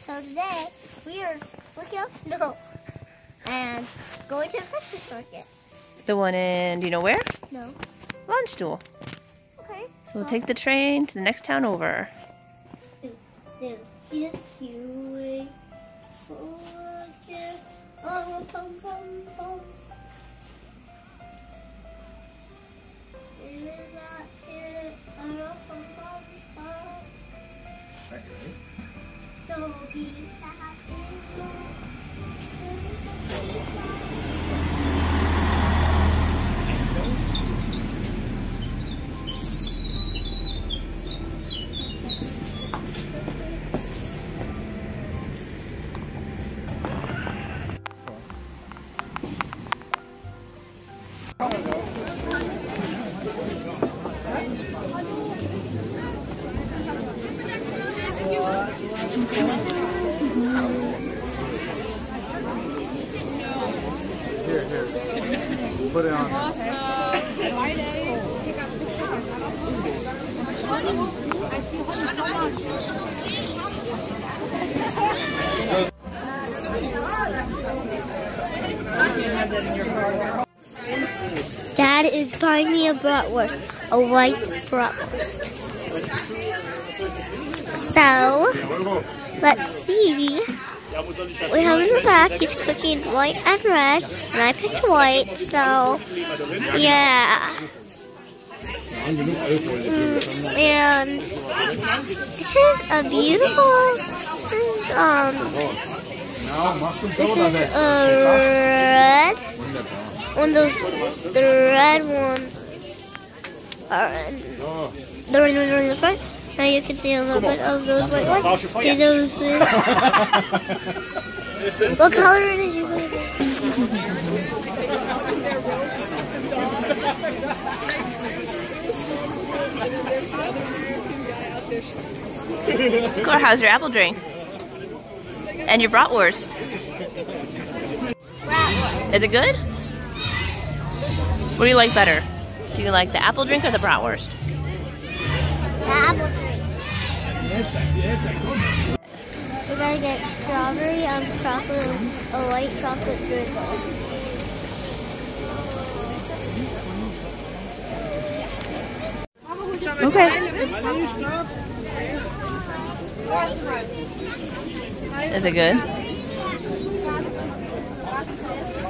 So today we are looking up snow and going to the Christmas market. The one in, do you know where? No. Landstuhl. Okay. So we'll take the train to the next town over. Put it on. Dad is buying me a bratwurst, a white bratwurst. So, let's see. We have in the back, he's cooking white and red, and I picked white, so, yeah. And this is a beautiful, this is a red, one of those, the red ones are in, the red ones are in the front. Now you can see a little bit of those white ones. See those there? What color did you put it? Cora, how's your apple drink? And your bratwurst? Is it good? What do you like better? Do you like the apple drink or the bratwurst? The apple drink. We're gonna get strawberry and chocolate, a white chocolate drizzle. Okay. Is it good?